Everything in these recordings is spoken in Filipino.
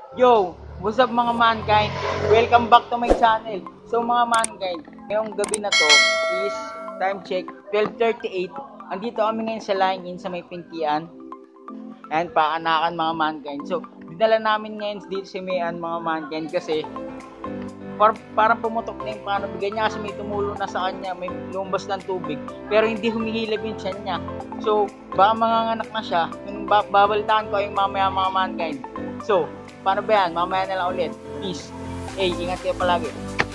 Yo, what's up mga mankind? Welcome back to my channel. So mga mankind, ngayong gabi na to is time check 12:38. Andito kami ngayon sa Lying-in sa may Pinkian. And paanakan mga mankind. So, dinala namin ngayon dito si Mayan mga mankind kasi parang pumutok na yung paano bigay niya kasi may tumulo na sa kanya, may lumabas ng tubig pero hindi humihilab yung tiyan niya. So baka manganganak na siya, yung babalitaan ko yung mamaya mga mankind. So paano ba yan, mamaya na lang ulit. Peace. Hey, ingat kayo palagi.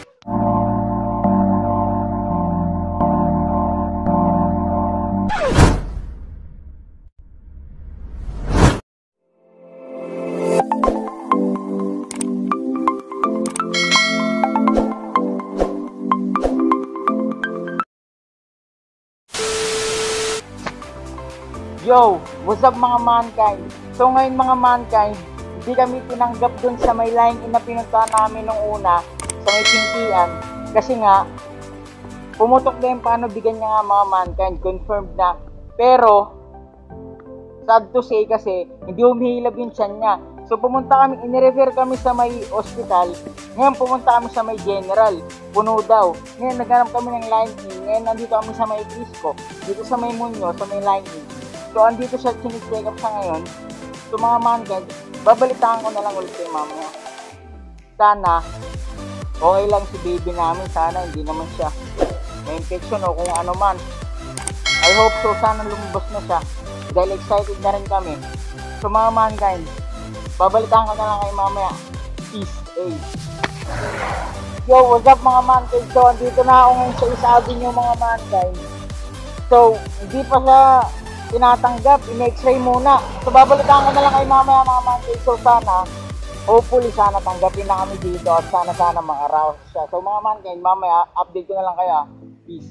Yo, what's up mga mankind? So ngayon mga mankind, hindi kami tinanggap dun sa may Lying-in na pinuntahan namin nung una sa may Pinkian kasi nga pumutok na yung paano bigyan niya nga mga mankind, confirmed na. Pero sad to say kasi hindi humihilab yung tiyan niya. So pumunta kami, inirefer kami sa may hospital. Ngayon pumunta kami sa may general, puno daw. Ngayon naghanap kami ng Lying-in. Ngayon nandito kami sa may Pisco, dito sa may Munyo, sa may Lying-in. So, andito siya, chinik-check up siya ngayon. So, mga mankind, babalitaan ko na lang ulit kay mamaya. Sana, okay lang si baby namin. Sana, hindi naman siya may infection o kung ano man. I hope so, sana lumabas na siya. Dahil excited na rin kami. So, mga mankind, babalitaan ko na lang kay mamaya. Peace, hey. Yo, what's up mga mankind? So, andito na ako ngayon sa East Avenue mga mankind. So, hindi pa siya tinatanggap, in-x-ray muna. So babalitaan ko na lang kay mamaya mga mankind. So sana, hopefully sana tanggapin na kami dito at sana makaraos siya. So mga mankind, mamaya update ko na lang kayo. Peace.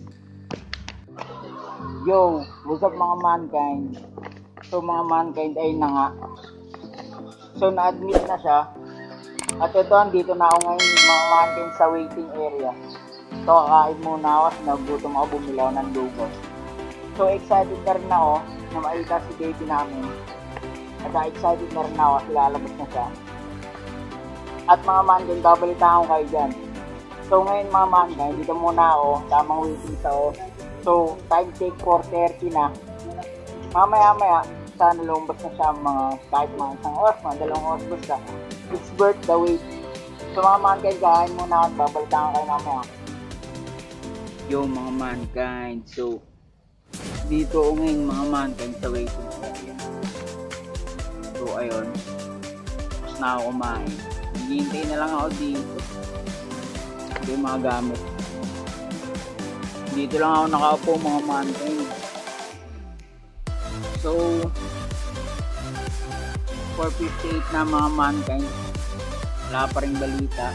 Yo, what's up mga mankind? So mga mankind, ay na nga. So na-admit na siya. At ito, andito na ako ngayon mga mankind sa waiting area. So kakain muna ako, nagutom ako, bumilaw ng lugaw. So excited na rin ako na makita si baby namin. At excited na rin ako kasi lalabas na siya. At mga mankind, babalitaan ko kayo dyan. So ngayon mga mankind, dito muna ako, tamang waiting sa ako. So time take 4:30 na. Mamaya sana lumabas na siya mga kahit mga isang oras, mga dalawang oras basta. It's worth the wait. So mga mankind, kain muna ako at babalitaan ko kayo mamaya. Yo mga mankind, so dito ako ngayon mga mankind sa waiting area. So ayun, tapos na ako kumain. Hihintay na lang ako dito. Ito yung mga gamit. Dito lang ako nakaupo mga mankind. So 4:58 na mga mankind. Wala pa rin balita.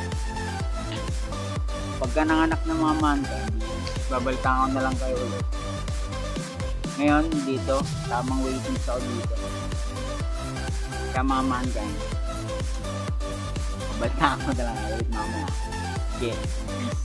Pagka nanganak na mga mankind, babalitaan ko na lang kayo ulit. Ngayon, dito, tamang waiting sa dito. Kaya mga mankind, babalitaan ko na lang ulit mamaya. Okay, peace.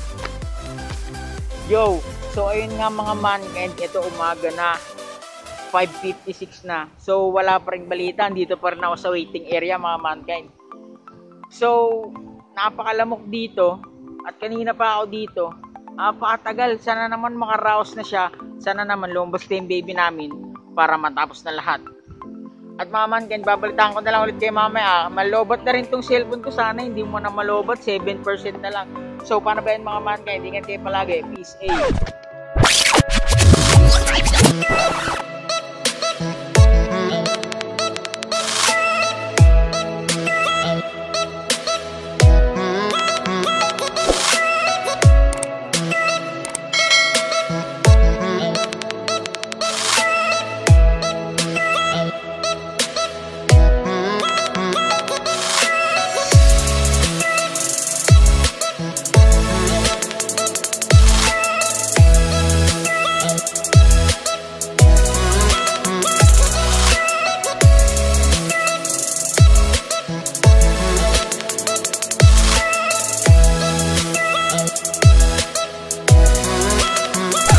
Yo, so ayun nga mga mankind, ito umaga na, 5:56 na. So wala pa rin balita, dito pa rin ako sa waiting area mga mankind. So, napakalamok dito, at kanina pa ako dito. Napakatagal, sana naman makaraos na siya. Sana naman lumabas na yung baby namin para matapos na lahat. At mga mankind, babalitaan ko na lang ulit kay mamaya. Malobot na rin tong cellphone ko, sana hindi mo na malobot, 7% na lang. So paano ba yan mga mankind, ingat kayo palagi. Peace,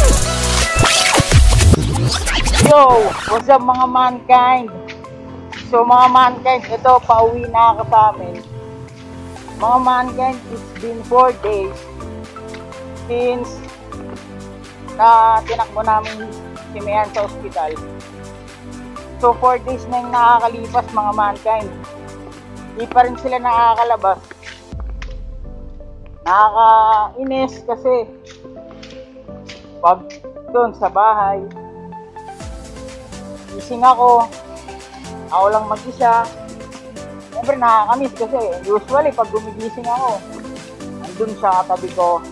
Yo, what's up mga mankind? So mga mankind, ito, pauwi na ako sa amin. Mga mankind, it's been 4 days since na tinakbo namin si Mayan sa ospital. So 4 days na yung nakakalipas mga mankind. Di pa rin sila nakakalabas. Nakakainis kasi pag doon sa bahay, gising ako lang mag-isa. Siyempre nakakamiss kasi usually pag gumigising ako, andun siya katabi ko.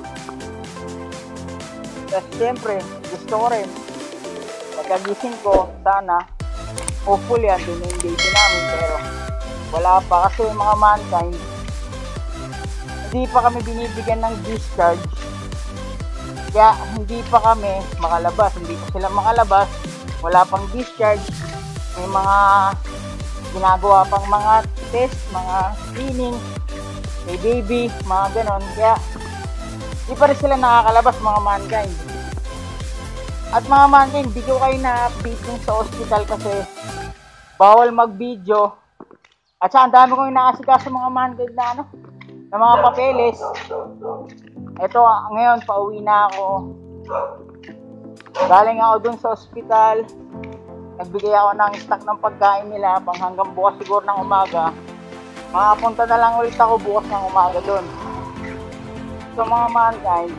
Tapos siyempre gusto ko rin pagkagising ko, sana hopefully andun yung baby namin, pero wala pa kasi mga mankind, hindi pa kami binibigyan ng discharge, kaya hindi pa kami makalabas, hindi pa sila makalabas, wala pang discharge, may mga ginagawa pang mga test, mga screening, may baby, mga ganon, kaya hindi pa rin sila nakakalabas mga mankind. At mga mankind, hindi ko kayo na-update dun sa hospital kasi bawal mag-video. At saka ang dami kong inaasikaso mga mankind na na mga papeles. Ito, ngayon pauwi na ako. Galing ako dun sa hospital. Nagbigay ako ng stock ng pagkain nila pang hanggang bukas siguro ng umaga. Makapunta na lang ulit ako bukas ng umaga dun. So mga mankind,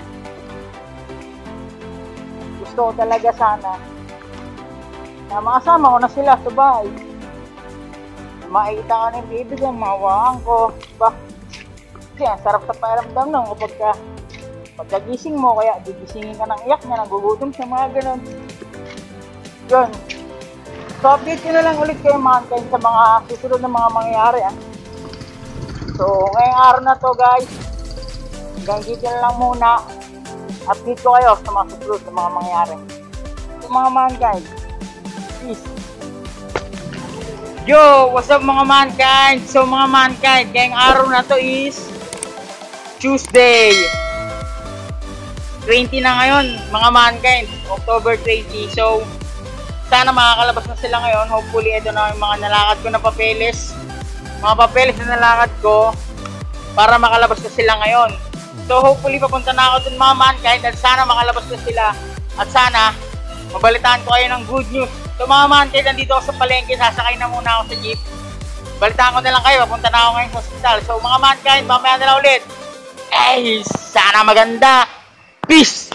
gusto ko talaga sana na makasama ko na sila sa bahay. Makikita ko na yung baby ko, mawaan ko. Diba? Kasi ang sarap sa pakiramdam nung kapag pagkagising mo, kaya gigisingin ka ng iyak na nagugutom sa mga ganun. Yun. So update ko na lang ulit kayo mankind sa mga susunod na mga mangyayari. So ngayong araw na to guys, hanggang dito na lang muna. Update ko kayo sa mga susunod na mga mangyayari. So mga mankind, peace. Yo, what's up mga mankind? So mga mankind, ngayong araw na to is Tuesday 20 na ngayon mga mankind, October 20. So sana makakalabas na sila ngayon. Hopefully ito na yung mga nalakad ko na papeles. Mga papeles na nalakad ko para makalabas na sila ngayon. So hopefully papunta na ako dun mga mankind at sana makalabas na sila. At sana mabalitaan ko kayo ng good news. So mga mankind, nandito ako sa palengke, sasakay na muna ako sa jeep. Balitaan ko na lang kayo, papunta na ako ngayon sa hospital. So mga mankind, mamaya na lang ulit. Sana maganda. Peace!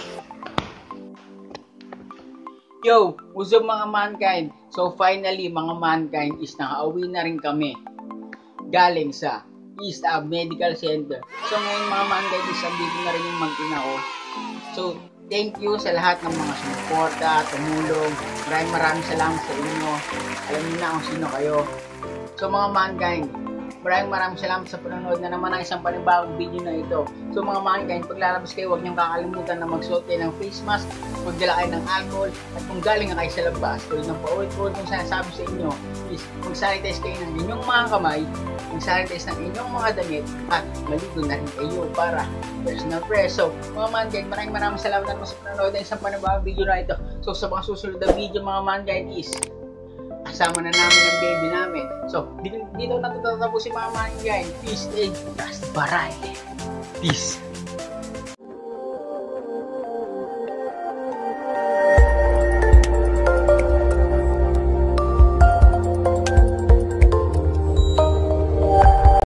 Yo, what's up mga mankind? So finally mga mankind is nakauwi na rin kami galing sa East Ave Medical Center. So ngayon mga mankind is andito na rin yung mag-ina ko. So thank you sa lahat ng mga sumuporta, tumulong. Maraming salamat sa inyo. Alam niyo na kung sino kayo. So mga mankind, maraming salamat sa panonood na naman ng isang panibagong video na ito. So mga mankind, pag lalabas kayo, huwag niyong kakalimutan na magsuot kayo ng face mask, magdala kayo ng alcohol, at kung galing na kayo sa labas, tulad ng paulit-ulit kung sinasabi sa inyo, is mag-sanitize kayo ng inyong mga kamay, mag-sanitize ng inyong mga damit, at maligo na rin kayo para personal fresh. So mga mankind, maraming salamat na naman sa panonood ng isang panibagong video na ito. So sa mga susunod na video mga mankind is kasama na namin ang baby namin. So, dito na ito tatapusin mga mankind. Peace and trust. Baray. Peace.